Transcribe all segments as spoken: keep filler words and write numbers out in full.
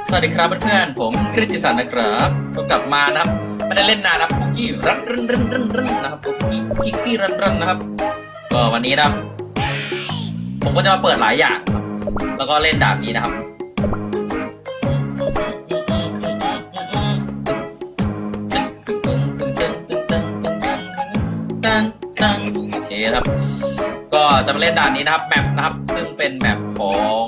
สวัสดีครับเพื่อนๆผมคริสติสันนะครับก็กลับมานะครับไม่ได้เล่นนานนะครับคุกกี้รันรันรันรันรันนะครับคุกกี้คุกกี้รันรันนะครับก็วันนี้นะครับผมก็จะมาเปิดหลายอย่างครับแล้วก็เล่นด่านนี้นะครับโอเคครับก็จะมาเล่นด่านนี้นะครับแมปนะครับซึ่งเป็นแมปของ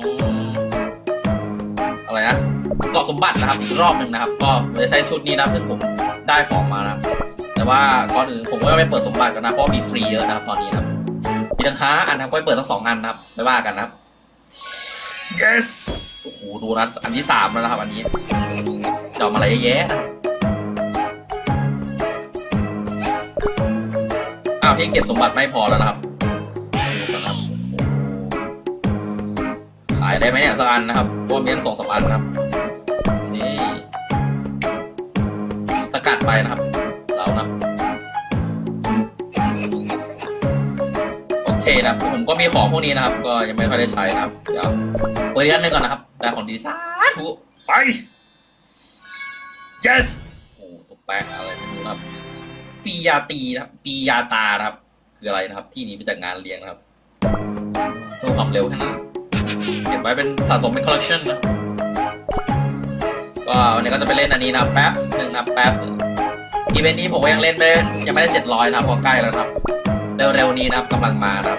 อะไรนะเกาะสมบัตินะครับอีกรอบหนึ่งนะครับก็จะใช้ชุดนี้นะซึ่งผมได้ของมานะแต่ว่าก่อนอื่นผมก็ไม่เปิดสมบัติกันนะเพราะมีฟรีเยอะนะครับตอนนี้นะครับมีทั้งห้าอันนะครับก็เปิดทั้งสองอันนะครับไม่ว่ากันนะครับ yes โอ้โหดูนะอันที่สามแล้วนะครับอันนี้จะมาอะไรแย่ๆนะครับอ้าวเพียงเก็บสมบัติไม่พอแล้วนะครับดูกันครับขายได้ไหมเนี่ยสักอันนะครับเพราะมีทั้งสองสามอันนะครับนี่สกัดไปนะครับเรานะโอเคนะผมก็มีของพวกนี้นะครับก็ยังไม่ค่อยได้ใช้นะครับเดี๋ยวเปิดอีกอันหนึ่งก่อนนะครับได้ของดีสาธุไป yes โอ้ตกแปะอะไรไม่รู้นะครับปียาตีนะครับปียาตานะครับคืออะไรนะครับที่นี้มาจากงานเลี้ยงนะครับต้องทำเร็วแค่นั้นเก็บไว้เป็นสะสมเป็นคอลเลคชันนะก็วันนี้ก็จะไปเล่นอันนี้นะแป๊บหนึ่งนะแป๊บอีเวนต์นี้ผมก็ยังเล่นไม่ยังไม่ได้เจ็ดร้อยนะครับพอใกล้แล้วครับเร็วๆนี้นะครับกำลังมานะครับ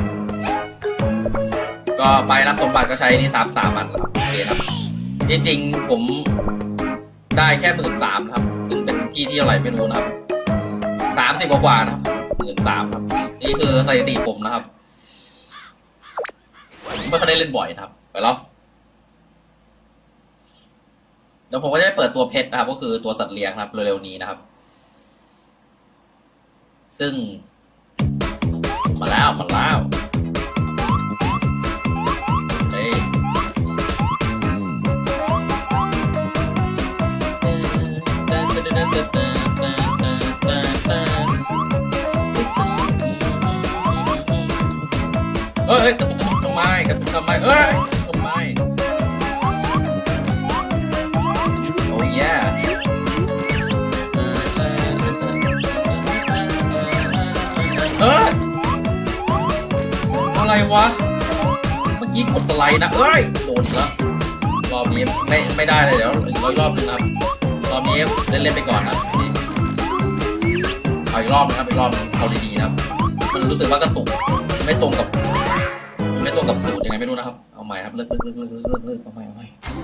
ก็ไปรับสมบัติก็ใช้นี่สามสามอันครับโอเคครับที่จริงผมได้แค่หมื่นสามครับซึ่งเป็นที่ที่อะไรไม่รู้นะครับสามสิบกว่านะครับหมื่นสามครับนี่คือสถิติผมนะครับไม่ค่อยได้เล่นบ่อยนะครับไปแล้วเดี๋ยวผมก็จะเปิดตัวเพชรนะครับก็คือตัวสัตว์เลี้ยงครับเร็วๆนี้นะครับซึ่งมาแล้วมาแล้วเฮ้ยเฮ้ยกระตุกกระตุกทำไมกระตุกทำไมเฮ้ยทำไมโอ้ยแย่เฮ้ยอะไรวะเมื่อกี้กดสไลด์นะเอ้ยโดนอีกแล้วรอบนี้ไม่ไม่ได้เลยเดี๋ยวอีกร้อยรอบนึงครับรอบนี้เล่นเล่นไปก่อนนะเอาอีกรอบนึงครับอีกรอบเอาดีๆนะครับมันรู้สึกว่ากระตุกไม่ตรงกับไม่ตรงกับสูตรยังไงไม่รู้นะครับเอาใหม่ครับเลิกเลิกเลิกเลิกเลิกเลิกเลิกเอาใหม่เอาใหม่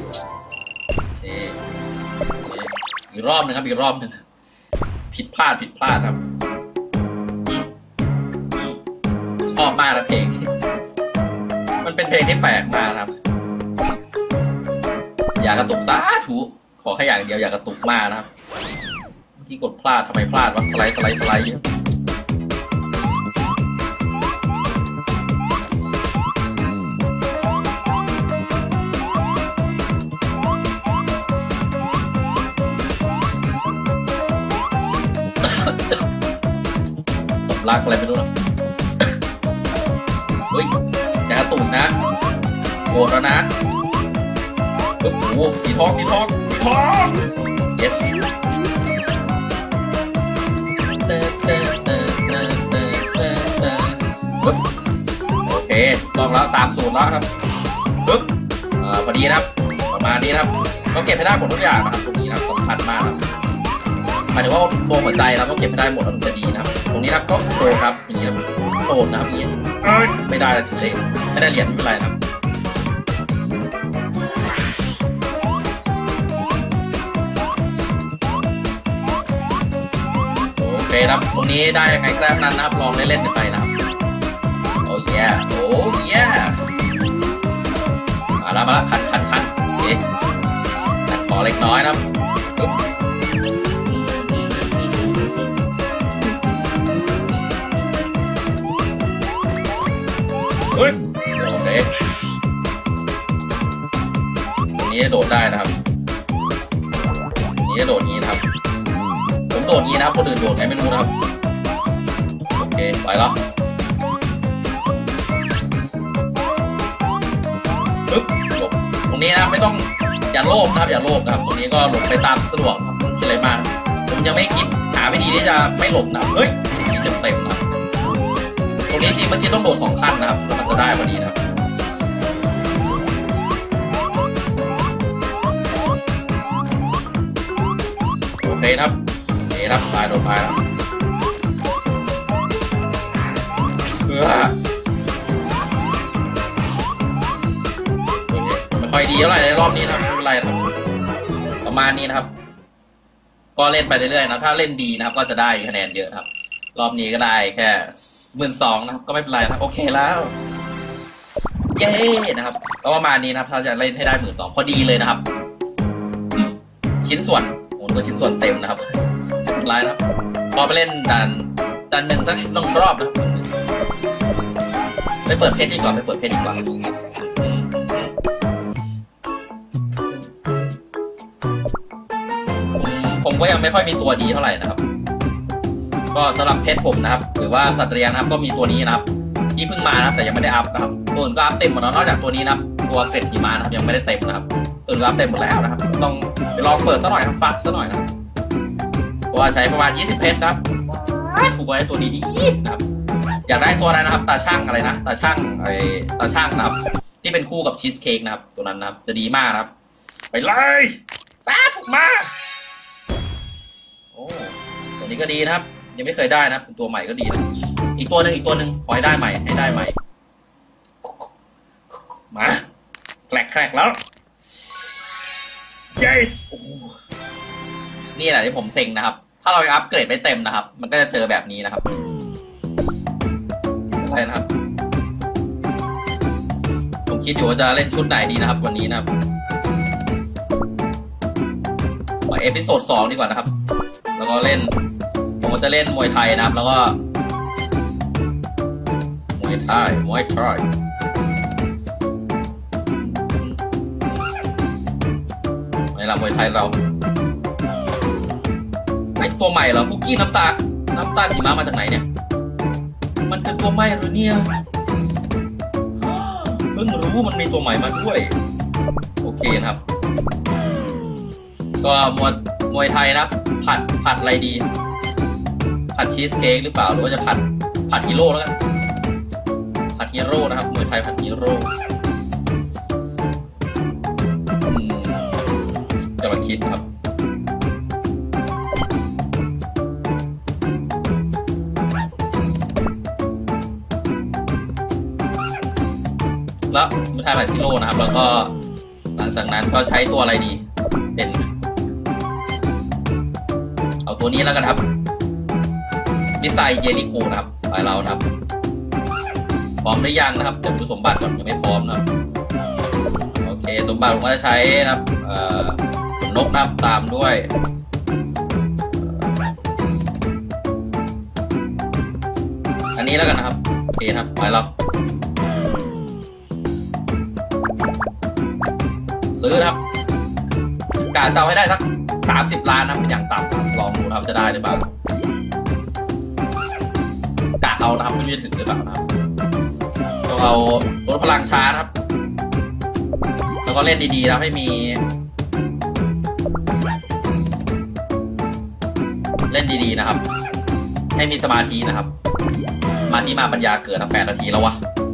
อีกรอบนึงครับอีกรอบนึงผิดพลาดผิดพลาดครับชอบมากนะเพลงมันเป็นเพลงที่แปลกมากครับอย่ากระตุกซะถูขอแค่อย่างเดียวอย่ากระตุกมากนะครับที่กดพลาดทำไมพลาดวะสไลด์สไลด์สไลด์ลากอะไรไม่รู้นะเฮ้ยอย่ากระตุกนะโกรธแล้วนะโอ้โหสีทองสีทองสีทอง yes โอเคต้องแล้วตามสูตรแล้วครับปึ๊บพอดีนะครับประมาณนี้นะครับก็เก็บให้ได้หมดทุกอย่างนะครับตรงนี้นะครับสำคัญมากครับหมายถึงว่าตัวหัวใจเราต้องเก็บให้ได้หมดแล้วถึงจะดีนะครับตรงนี้นะครับก็โตครับอย่างนี้โตนะครับอย่างนี้ไม่ได้ถึงเลขไม่ได้เหรียญไม่เป็นไรนะครับโอเคครับตรงนี้ได้ยังไงก็ได้นั้นนะครับลองเล่นๆกันไปนะครับโอ้ยโอ้ยมาแล้วมาแล้วขัดขัดขัดโอเคขัดขอเล็กน้อยนะครับเฮ้ยโอเคตรงนี้โดดได้นะครับนี้โดดนี้นะครับผมโดดนี้นะครับคนอื่นโดดไงไม่รู้นะครับโอเคไปแล้วปึ๊บจบตรงนี้นะไม่ต้องอย่าโลภนะครับอย่าโลภนะครับตรงนี้ก็หลบไปตามสะดวกครับคิดอะไรมากผมยังไม่คิดหาวิธีที่จะไม่หลบนะเฮ้ยเต็มเต็มนะตรงนี้จริงเมื่อกี้ต้องโดดสองขั้นนะครับแล้วมันจะได้พอดีนะครับโอเคครับโอเคครับตายโดนตายแล้วเพื่อไม่ค่อยดีเท่าไหร่ในรอบนี้นะครับไม่เป็นไรนะครับประมาณนี้นะครับก็เล่นไปเรื่อยๆนะถ้าเล่นดีนะครับก็จะได้คะแนนเยอะครับรอบนี้ก็ได้แค่หมื่นสองนะครับก็ไม่เป็นไรครับโอเคแล้วเย้นะครับก็ประมาณนี้นะครับถ้าจะเล่นให้ได้หมื่นสองพอดีเลยนะครับชิ้นส่วนโอ้โหชิ้นส่วนเต็มนะครับไม่เป็นไรนะครับพอไปเล่นดันดันหนึ่งสักหนึ่งรอบนะไปเปิดเพจดีกว่าไปเปิดเพจดีกว่าผมก็ยังไม่ค่อยมีตัวดีเท่าไหร่นะครับก็สำหรับเพชรผมนะครับหรือว่าสัตว์เลี้ยงนะครับก็มีตัวนี้นะครับที่เพิ่งมานะแต่ยังไม่ได้อัพนะครับตัวอื่นก็อัพเต็มหมดแล้วนอกจากตัวนี้นะครับตัวเกล็ดหิมะนะครับยังไม่ได้เต็มนะครับตัวอื่นอัพเต็มหมดแล้วนะครับต้องไปลองเปิดซะหน่อยครับฟักซะหน่อยนะตัวใช้ประมาณยี่สิบเพชรครับถูกไว้ตัวดีๆนะครับอยากได้ตัวนั้นนะครับตาช่างอะไรนะตาช่างไอ้ตาช่างนะครับที่เป็นคู่กับชีสเค้กนะครับตัวนั้นนะครับจะดีมากนะครับไปเลยซาถูกมากโอ้ตัวนี้ก็ดีนะครับยังไม่เคยได้นะเป็นตัวใหม่ก็ดีนะอีกตัวหนึ่งอีกตัวหนึ่งขอให้ได้ใหม่ให้ได้ใหม่มาแกลกแกลกแล้ว yes นี่แหละที่ผมเซ็งนะครับถ้าเราอัพเกรดไม่เต็มนะครับมันก็จะเจอแบบนี้นะครับอะไรนะครับผมคิดอยู่ว่าจะเล่นชุดไหนดีนะครับวันนี้นะครับมาเอพิโซดสองดีกว่านะครับแล้วก็เล่นผมจะเล่นมวยไทยนะครับแล้วก็มวยไทยมวยไทยเวลามวยไทยเราไอตัวใหม่เหรอคุกกี้น้ำตาลน้ำตาลหิมะมาจากไหนเนี่ยมันเป็นตัวใหม่หรือเนี่ยเพิ่งรู้มันมีตัวใหม่มาด้วยโอเคนะครับก็มวยมวยไทยนะครับผัดผัดอะไรดีผัดชีสเค้กหรือเปล่าหรือว่าจะผัดผัดฮีโร่แล้วกันผัดฮีโร่นะครับมวยไทยผัดฮีโร่กำลังคิดครับแล้วมวยไทยผัดฮีโร่นะครับแล้วก็หลังจากนั้นก็ใช้ตัวอะไรดีเป็นเอาตัวนี้แล้วกันครับมิสไซเยริโคนะครับไปเรานะครับพร้อมหรือยังนะครับเดี๋ยวดูสมบัติก่อนยังไม่พร้อมนะครับโอเคสมบัติผมก็จะใช้นะครับเอ่อนกนะครับตามด้วยอันนี้แล้วกันนะครับโอเคครับไปเราซื้อนะครับกะจะเอาให้ได้สักสามสิบล้านนะเป็นอย่างต่ำลองดูนะครับจะได้หรือเปล่ากะเอานะครับไม่รู้จะถึงหรือเปล่านะครับต้องเอาลดพลังช้านะครับแล้วก็เล่นดีๆนะให้มีเล่นดีๆนะครับให้มีสมาธินะครับสมาธิมาปัญญาเกิดทั้งแปดนาทีแล้ววะ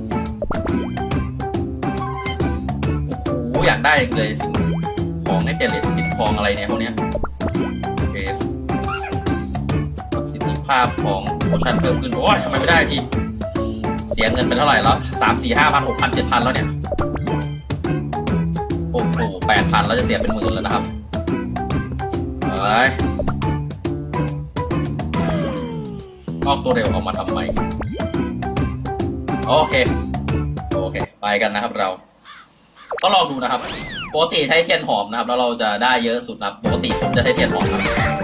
โอ้โหอยากได้เลยสิ่งของให้เปลี่ยนเหรียญติดทองอะไรเนี่ยพวกเนี้ยโอเคประสิทธิภาพของโพชั่นเพิ่มขึ้นโอ้ยทำไมไม่ได้ทีเสียเงินเป็นเท่าไหร่แล้วสามสี่ห้าพันหกพันเจ็ดพันแล้วเนี่ยโอ้โหแปดพันแล้วจะเสียเป็นหมื่นแล้วนะครับเฮ้ยออกตัวเร็วออกมาทำไมโอเคโอเคไปกันนะครับเราก็ลองดูนะครับปกติใช้เทียนหอมนะครับแล้วเราจะได้เยอะสุดนะครับปกติผมจะใช้เทียนหอม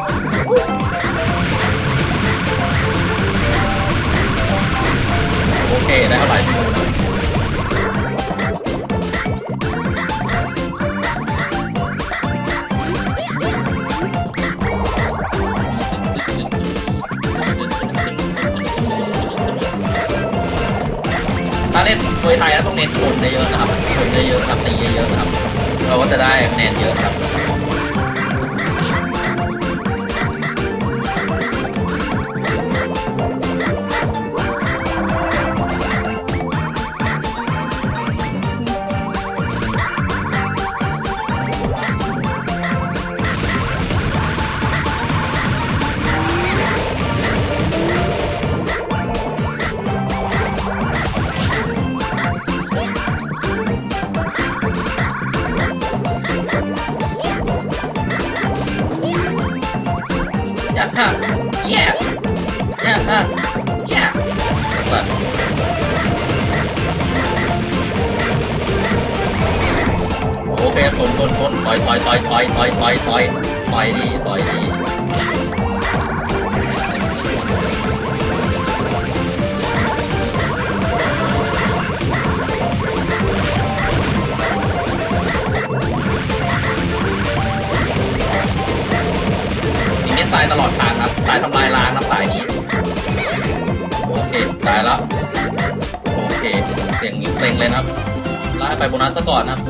โอเคได้เท่าไหร่ไม่รู้นะถ้าเล่นมวยไทยแล้วต้องเน้นชนเยอะๆนะครับชนเยอะๆครับตีเยอะๆนะครับเราก็จะได้คะแนนเยอะครับฮะแย่แย่ฮะแย่สัตว์โอเคทนทนทนต่อยต่อยต่อยต่อยต่อยต่อยต่อยต่อยดีต่อยดีสายตลอดทางครับสายทำลายล้างครับสายนี้โอเคตายแล้วโอเคเสียงนิ้วเซ็งเลยครับไล่ไปโบนัสซะก่อนครับ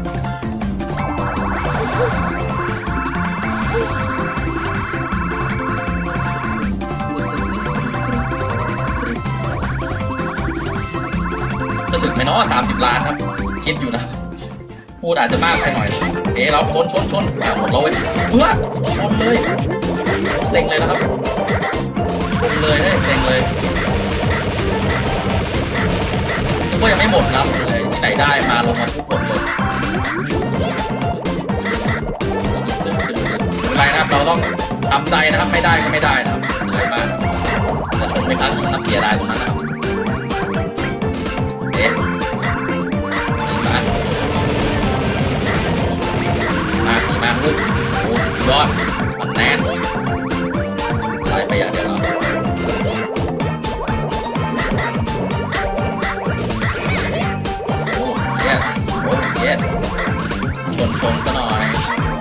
จะถึงไหมเนาะสามสิบล้านครับคิดอยู่นะพูดอาจจะมากไปหน่อยเอ๊ะเราชนชนชนหมดเราเว้ยเพื่อชนเลยเซ็งเลยนะครับชนเลยให้เซ็งเลยนึกว่ายังไม่หมดครับเลยไหนได้มาลงมาทุกคนเลยอะไรนะครับเราต้องทำใจนะครับไม่ได้ก็ไม่ได้นะครับอะไรมากจะชนไม่ทันนับเสียดายตรงนั้นนะครับเอ๊ะนี่มามาดีมากลูกโอ้ยอดมันแน่นไล่ไปอย่างเดียวแล้วโอ้ yes โอ้ yes ชนชนซะหน่อย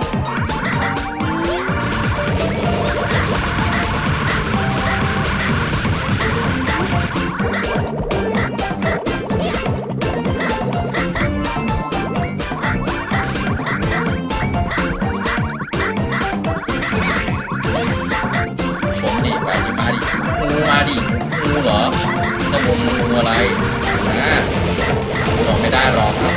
มาดิงูเหรอจะบนงูอะไรนะเราไม่ได้หรอกครับ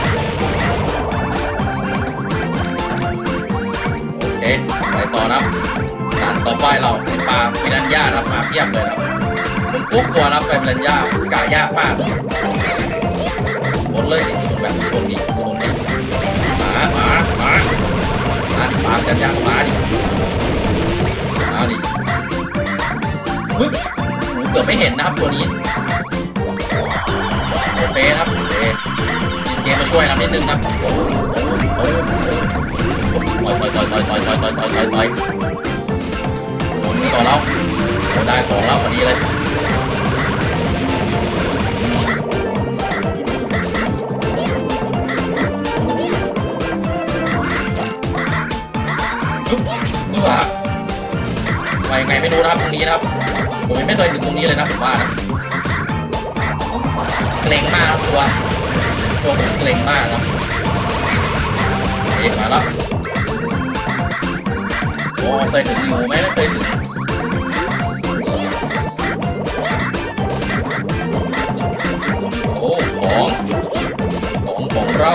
โอเคไปต่อนะด่านต่อไปเราในปลาปิรันย่าครับมาเพียบเลยครับผมปุ๊บกลัวนะไปปิรันย่ากายากมากชนเลยชนแบบชนดิชนดิมามามามาปลากันยากมาดิมาดิปึ๊บเกือบไม่เห็นนะครับตัวนี้โอเคครับโอเคดีสเกมมาช่วยนะนิดนึงนะโอ้โหโอ้โหต่อยต่อยต่อยต่อยต่อยต่อยต่อยต่อยต่อยโดนนี่ต่อแล้วโอ้ได้ของแล้วพอดีเลยปึ๊บนี่ว่าไปยังไงไม่รู้นะครับตรงนี้นะครับผมไม่เคยถึงตรงนี้เลยนะผมว่านะเกรงมากครับตัวตัวผมเกรงมากครับเอ๊ะมาแล้วโอ้เคยถึงอยู่ไหมไม่เคยถึงโอ้ของของของเรา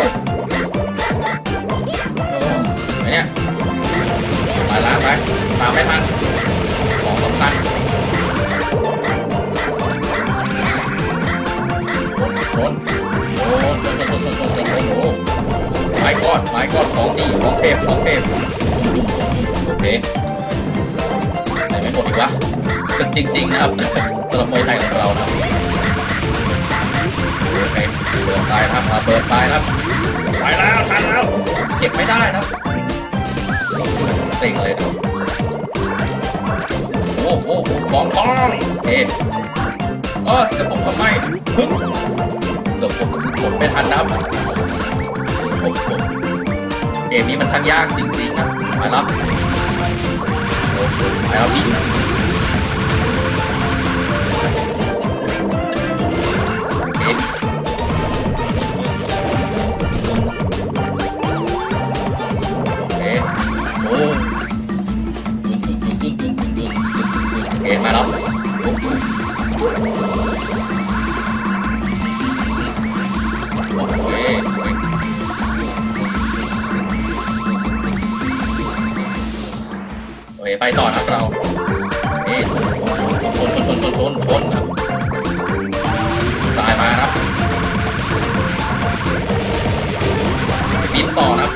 ไอ้เนี่ยไปล้างไปตามไม่ทันของสำคัญโดนโอ้โหโอ้โหโอ้โหไม้ก้อนไม้ก้อนของดีของเทพของเทพโอเคไหนไม่หมดอีกวะซึ่งจริงๆนะครับสำหรับมวยไทยของเรานะโอเคเปิดตายครับเปิดตายครับไปแล้วทันแล้วเก็บไม่ได้ครับเต็งเลยครับโอ้โหกองทองเอ๊ะเออจะผมทำไมพึ่งเกือบผมผมไม่ทันนะโอ้โหเกมนี้มันช่างยากจริงๆนะไปแล้วไปแล้วพี่ไปต่อครับเราเอ๊ะชนชนชนชนชนชนครับสายมาครับบินต่อครับ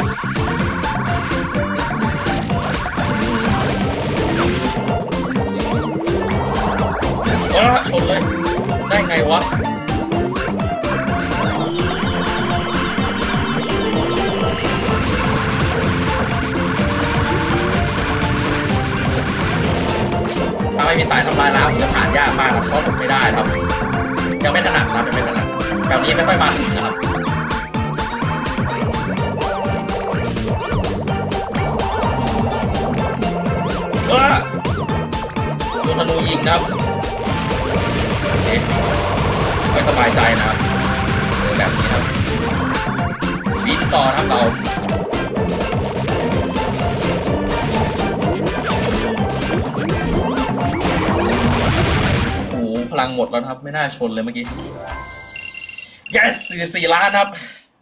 โอ้ชนเลยได้ไงวะถ้าไม่มีสายทำลายล้างจะผ่านยากมากครับเพราะผมไม่ได้ครับยังไม่ถนัดครับยังไม่ถนัดแบบนี้ไม่ค่อยมาถึงนะครับว้าโดนธนูยิงนะครับเอ๊ะไม่สบายใจนะครับเจอแบบนี้ครับบินต่อครับเราพลังหมดแล้วครับไม่น่าชนเลยเมื่อกี้ yes สี่สิบสี่ล้านครับ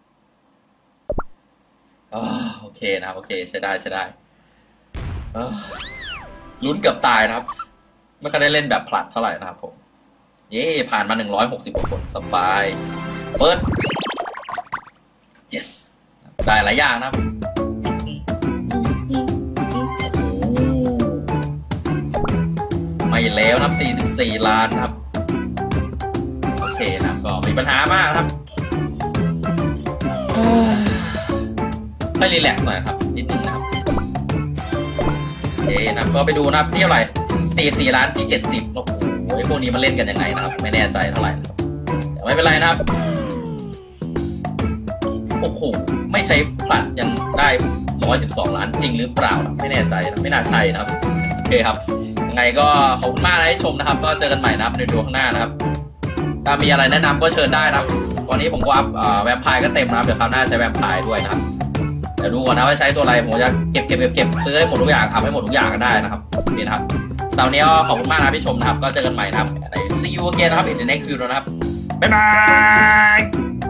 โอเคนะครับโอเคใช้ได้ใช้ได้ลุ้นเกือบตายนะครับไม่เคยได้เล่นแบบผลัดเท่าไหร่นะครับผมเย่ผ่านมาหนึ่งร้อยหกสิบกว่าคนสบายเปิด yes ได้หลายอย่างนะครับไม่แล้วนะครับสี่สิบสี่ล้านครับโอเคนะก็มีปัญหามากครับให้รีแลกซ์หน่อยครับนิดนึงนะครับโอเคนะก็ไปดูนะครับที่เท่าไหร่สี่สิบสี่ล้านที่เจ็ดสิบโอ้โหพวกนี้มันเล่นกันยังไงนะครับไม่แน่ใจเท่าไหร่แต่ไม่เป็นไรนะครับโอ้โหไม่ใช้ผลัดยังได้หนึ่งร้อยสิบสองล้านจริงหรือเปล่าไม่แน่ใจนะไม่น่าใช่นะครับโอเคครับยังไงก็ขอบคุณมากที่ชมนะครับก็เจอกันใหม่นะครับในดูข้างหน้านะครับถ้ามีอะไรแนะนำก็เชิญได้นะครับวันนี้ผมก็อัพแวมไพร์ก็เต็มนะครับเดี๋ยวคราวหน้าใช้แวมไพร์ด้วยนะครับเดี๋ยวดูก่อนนะว่าใช้ตัวอะไรผมจะเก็บเก็บเก็บเก็บซื้อให้หมดทุกอย่างอัพให้หมดทุกอย่างกันได้นะครับนี่นะครับตอนนี้ก็ขอบคุณมากนะที่ชมนะครับก็เจอกันใหม่นะครับ See you again นะครับ in the next video นะครับบ๊ายบาย